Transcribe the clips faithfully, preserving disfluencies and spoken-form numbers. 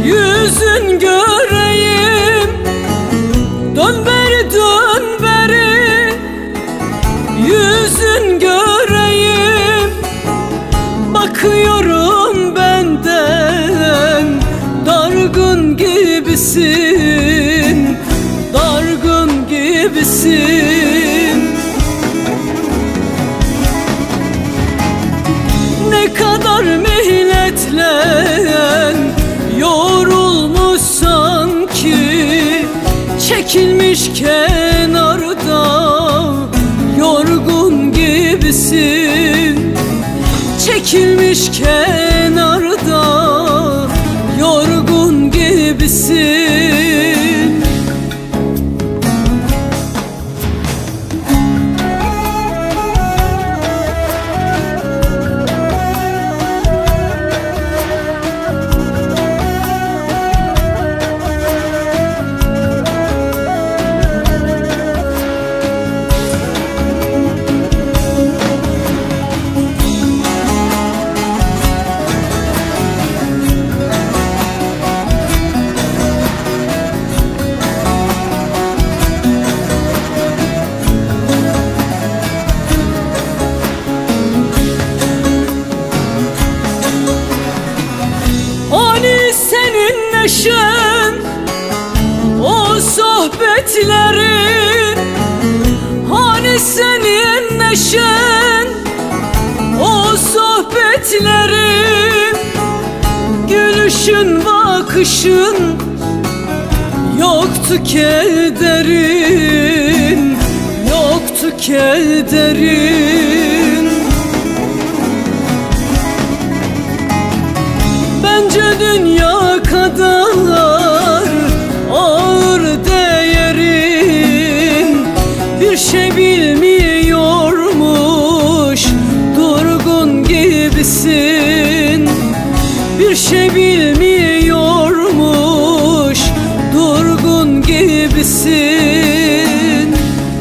yüzün göreyim. Dön beri, dön beri, yüzün göreyim. Bakıyorum benden dargın gibisin, dargın gibisin. Ne kadar mihnetle yorulmuş sanki, çekilmiş kenarda yorgun gibisin. Çekilmiş kenarda yorgun gibisin. Hani senin neşen, o sohbetlerin? Hani senin neşen, o sohbetlerin? Gülüşün, bakışın, yoktu kederin, yoktu kederin. Bence dünya kadar ağır değerin bir şey bilmiyormuş, durgun gibisin. Bir şey bilmiyormuş, durgun gibisin.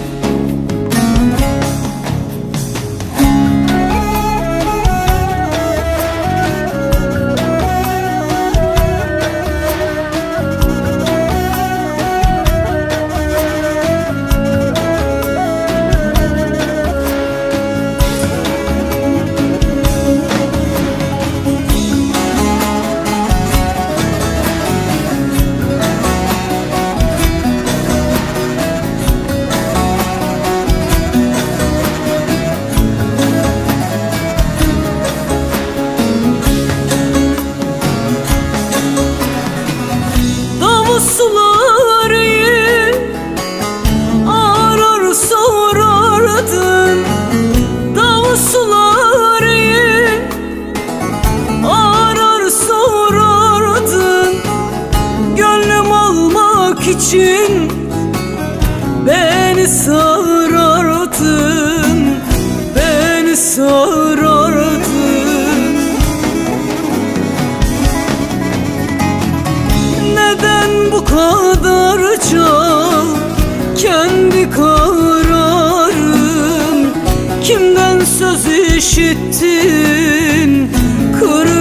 Suları arar sorardın, davulsuları arar sorardın. Gönlüm almak için beni sarardın, beni sarardın. Neden bu kadarca kendi kararın? Kimden söz işittin, kır